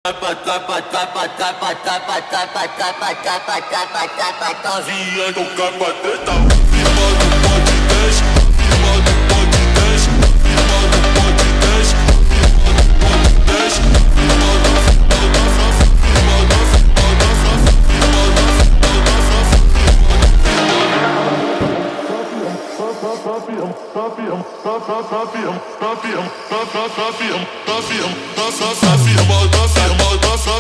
Novinha tocar pra treta. Firma do podcast, firma do podcast, firma do podcast, firma do podcast.